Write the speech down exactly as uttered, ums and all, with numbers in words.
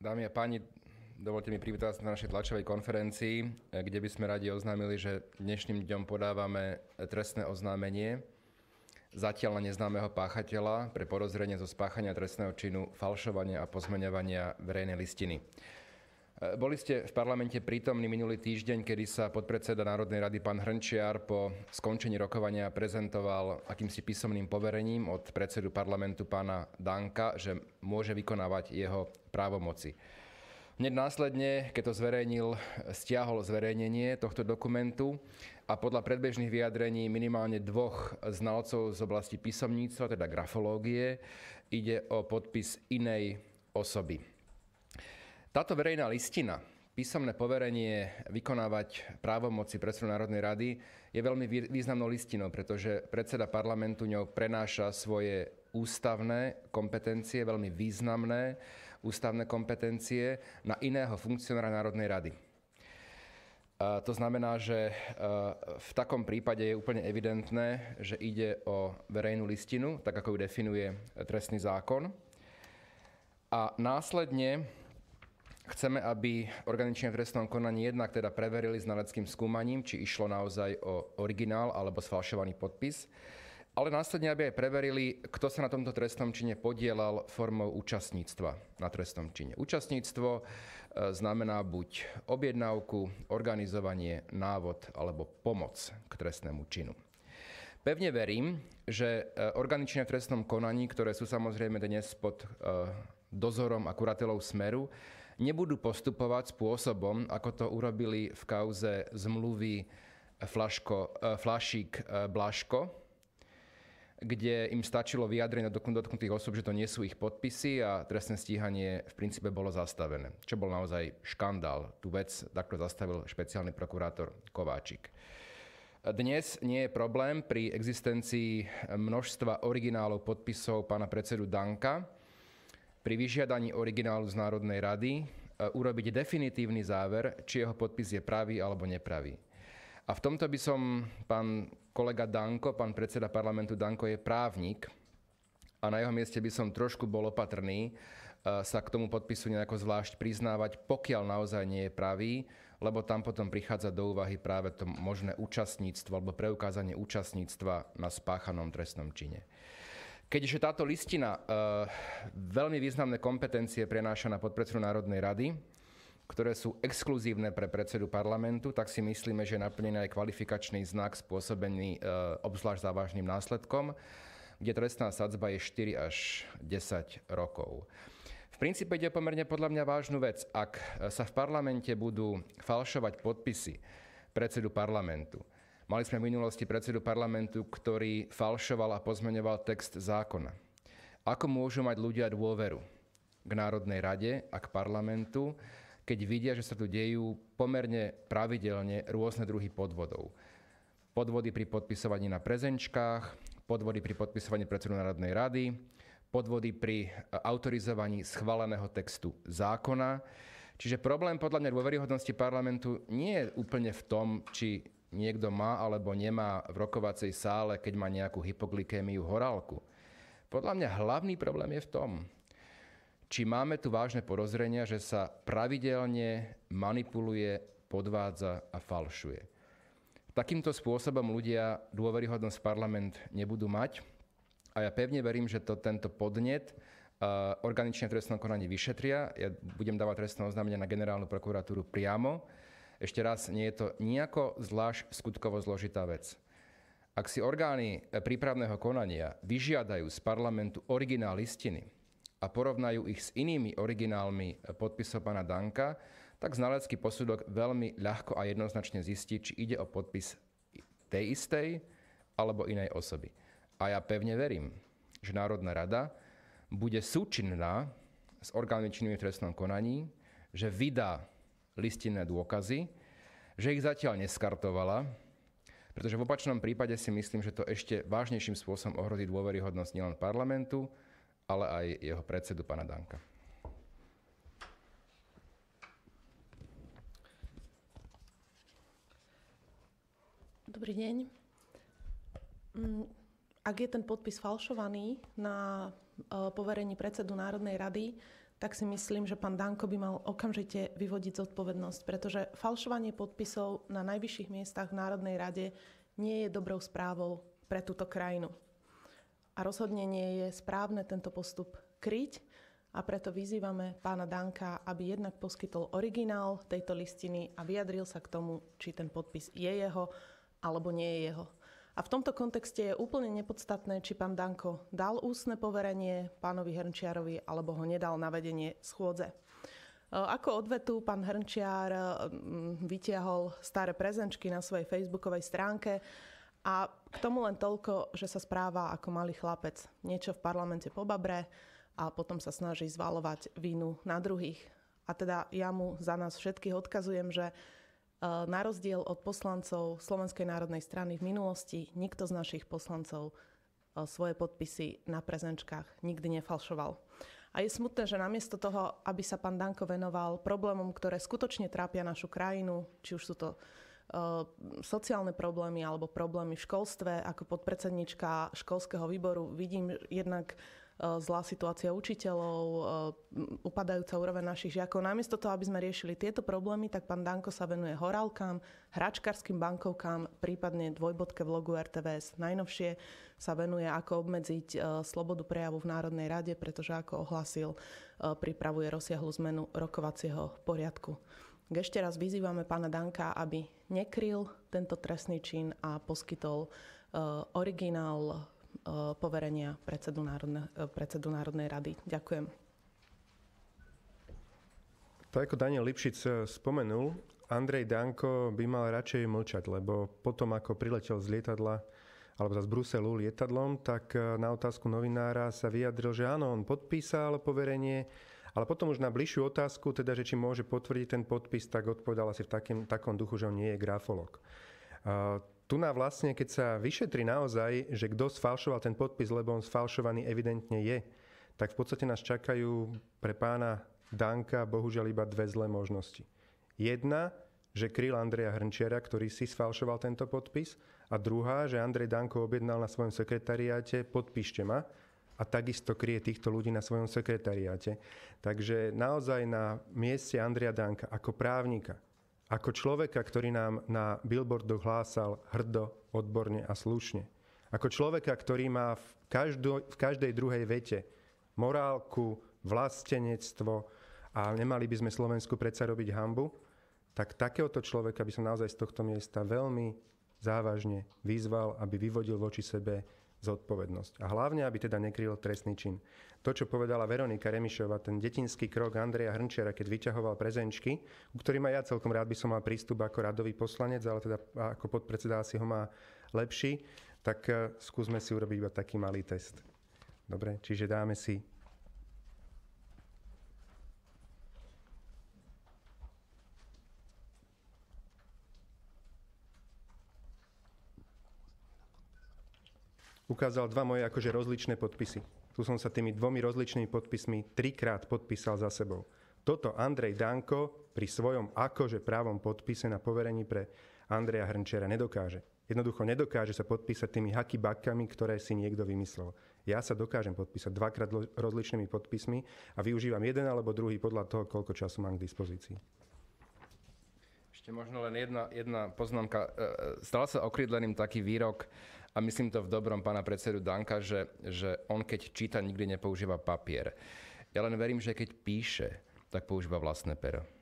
Dámy a páni, dovolte mi privítať vás na našej tlačovej konferencii, kde by sme radi oznámili, že dnešným dňom podávame trestné oznámenie zatiaľ na neznámeho páchateľa pre podozrenie zo spáchania trestného činu falšovania a pozmeňovania verejnej listiny. Boli ste v parlamente prítomní minulý týždeň, kedy sa podpredseda Národnej rady pán Hrnčiar po skončení rokovania prezentoval akýmsi písomným poverením od predsedu parlamentu pána Danka, že môže vykonávať jeho právomoci. Hneď následne, keď to zverejnil, stiahol zverejnenie tohto dokumentu a podľa predbežných vyjadrení minimálne dvoch znalcov z oblasti písomníctva, teda grafológie, ide o podpis inej osoby. Táto verejná listina, písomné poverenie vykonávať právomoci predsedu Národnej rady je veľmi významnou listinou, pretože predseda parlamentu ňou prenáša svoje ústavné kompetencie, veľmi významné ústavné kompetencie na iného funkcionára Národnej rady. A to znamená, že v takom prípade je úplne evidentné, že ide o verejnú listinu, tak ako ju definuje trestný zákon. A následne chceme, aby orgány činné v trestnom konaní jednak teda preverili znaleckým skúmaním, či išlo naozaj o originál alebo sfalšovaný podpis, ale následne, aby aj preverili, kto sa na tomto trestnom čine podielal formou účastníctva na trestnom čine. Účastníctvo znamená buď objednávku, organizovanie, návod alebo pomoc k trestnému činu. Pevne verím, že orgány činné v trestnom konaní, ktoré sú samozrejme dnes pod dozorom a kuratelou Smeru, nebudú postupovať spôsobom, ako to urobili v kauze zmluvy Flaško, Flašík Blaško, kde im stačilo vyjadrenie dotknutých osôb, že to nie sú ich podpisy a trestné stíhanie v princípe bolo zastavené, čo bol naozaj škandál. Tú vec takto zastavil špeciálny prokurátor Kováčik. Dnes nie je problém pri existencii množstva originálov podpisov pána predsedu Danka pri vyžiadaní originálu z Národnej rady urobiť definitívny záver, či jeho podpis je pravý alebo nepravý. A v tomto by som, pán kolega Danko, pán predseda parlamentu Danko je právnik a na jeho mieste by som trošku bol opatrný sa k tomu podpisu nejako zvlášť priznávať, pokiaľ naozaj nie je pravý, lebo tam potom prichádza do úvahy práve to možné účastníctvo alebo preukázanie účastníctva na spáchanom trestnom čine. Keďže táto listina e, veľmi významné kompetencie prenáša na podpredsedu Národnej rady, ktoré sú exkluzívne pre predsedu parlamentu, tak si myslíme, že je naplnený aj kvalifikačný znak spôsobený e, obzvlášť závažným následkom, kde trestná sadzba je štyri až desať rokov. V princípe ide pomerne podľa mňa vážnu vec. Ak sa v parlamente budú falšovať podpisy predsedu parlamentu, mali sme v minulosti predsedu parlamentu, ktorý falšoval a pozmeňoval text zákona. Ako môžu mať ľudia dôveru k Národnej rade a k parlamentu, keď vidia, že sa tu dejú pomerne pravidelne rôzne druhy podvodov. Podvody pri podpisovaní na prezenčkách, podvody pri podpisovaní predsedu Národnej rady, podvody pri autorizovaní schváleného textu zákona. Čiže problém podľa mňa dôveryhodnosti parlamentu nie je úplne v tom, či niekto má alebo nemá v rokovacej sále, keď má nejakú hypoglykémiu, horálku. Podľa mňa hlavný problém je v tom, či máme tu vážne podozrenia, že sa pravidelne manipuluje, podvádza a falšuje. Takýmto spôsobom ľudia dôveryhodnosť parlament nebudú mať a ja pevne verím, že to tento podnet uh, orgány činné v trestnom konaní vyšetria. Ja budem dávať trestné oznámenie na generálnu prokuratúru priamo. Ešte raz, nie je to nejako zvlášť skutkovo zložitá vec. Ak si orgány prípravného konania vyžiadajú z parlamentu originál listiny a porovnajú ich s inými originálmi podpisov pána Danka, tak znalecký posudok veľmi ľahko a jednoznačne zistí, či ide o podpis tej istej alebo inej osoby. A ja pevne verím, že Národná rada bude súčinná s orgánmi činnými v trestnom konaní, že vydá listinné dôkazy, že ich zatiaľ neskartovala, pretože v opačnom prípade si myslím, že to ešte vážnejším spôsobom ohrozí dôveryhodnosť nielen parlamentu, ale aj jeho predsedu pána Danka. Dobrý deň. Ak je ten podpis falšovaný na poverení predsedu Národnej rady, tak si myslím, že pán Danko by mal okamžite vyvodiť zodpovednosť, pretože falšovanie podpisov na najvyšších miestach v Národnej rade nie je dobrou správou pre túto krajinu. A rozhodne nie je správne tento postup kryť a preto vyzývame pána Danka, aby jednak poskytol originál tejto listiny a vyjadril sa k tomu, či ten podpis je jeho alebo nie je jeho. A v tomto kontexte je úplne nepodstatné, či pán Danko dal ústne poverenie pánovi Hrnčiarovi alebo ho nedal na vedenie schôdze. Ako odvetu pán Hrnčiar vytiahol staré prezenčky na svojej facebookovej stránke a k tomu len toľko, že sa správa ako malý chlapec. Niečo v parlamente pobabre a potom sa snaží zvalovať vínu na druhých. A teda ja mu za nás všetkých odkazujem, že na rozdiel od poslancov Slovenskej národnej strany v minulosti, nikto z našich poslancov svoje podpisy na prezenčkách nikdy nefalšoval. A je smutné, že namiesto toho, aby sa pán Danko venoval problémom, ktoré skutočne trápia našu krajinu, či už sú to uh, sociálne problémy alebo problémy v školstve, ako podpredsednička školského výboru vidím jednak zlá situácia učiteľov, upadajúca úroveň našich žiakov. Namiesto toho, aby sme riešili tieto problémy, tak pán Danko sa venuje horálkam, hračkarským bankovkám, prípadne dvojbodke vlogu er té vé es. Najnovšie sa venuje, ako obmedziť slobodu prejavu v Národnej rade, pretože ako ohlásil, pripravuje rozsiahlu zmenu rokovacieho poriadku. Ešte raz vyzývame pána Danka, aby nekryl tento trestný čin a poskytol originál poverenia predsedu, Národne, predsedu Národnej rady. Ďakujem. Tak ako Daniel Lipšic spomenul, Andrej Danko by mal radšej mlčať, lebo potom, ako priletel z lietadla alebo z Bruselu lietadlom, tak na otázku novinára sa vyjadril, že áno, on podpísal poverenie, ale potom už na bližšiu otázku, teda, že či môže potvrdiť ten podpis, tak odpovedal asi v takým, takom duchu, že on nie je grafolog. Uh, Tu na vlastne, keď sa vyšetri naozaj, že kto sfalšoval ten podpis, lebo on sfalšovaný evidentne je, tak v podstate nás čakajú pre pána Danka bohužiaľ iba dve zlé možnosti. Jedna, že kryl Andreja Hrnčiara, ktorý si sfalšoval tento podpis, a druhá, že Andrej Danko objednal na svojom sekretariáte podpíšte ma a takisto kryje týchto ľudí na svojom sekretariáte. Takže naozaj na mieste Andreja Danka ako právnika, ako človeka, ktorý nám na billboardoch hlásal hrdo, odborne a slušne. Ako človeka, ktorý má v, každo, v každej druhej vete morálku, vlastenectvo a nemali by sme Slovensku predsa robiť hanbu, tak takéhoto človeka by som naozaj z tohto miesta veľmi závažne vyzval, aby vyvodil voči sebe zodpovednosť. A hlavne, aby teda nekryl trestný čin. To, čo povedala Veronika Remišová, ten detinský krok Andreja Hrnčiara, keď vyťahoval prezenčky, u ktorým aj ja celkom rád by som mal prístup ako radový poslanec, ale teda ako podpredseda asi ho má lepší, tak skúsme si urobiť iba taký malý test. Dobre, čiže dáme si ukázal dva moje akože rozličné podpisy. Tu som sa tými dvomi rozličnými podpismi trikrát podpísal za sebou. Toto Andrej Danko pri svojom akože právom podpise na poverení pre Andreja Hrnčiara nedokáže. Jednoducho nedokáže sa podpísať tými haky-bakami, ktoré si niekto vymyslel. Ja sa dokážem podpísať dvakrát rozličnými podpismi a využívam jeden alebo druhý podľa toho, koľko času mám k dispozícii. Ešte možno len jedna, jedna poznámka. Stal sa okrídleným taký výrok, a myslím to v dobrom pána predsedu Danka, že, že on keď číta, nikdy nepoužíva papier. Ja len verím, že keď píše, tak používa vlastné pero.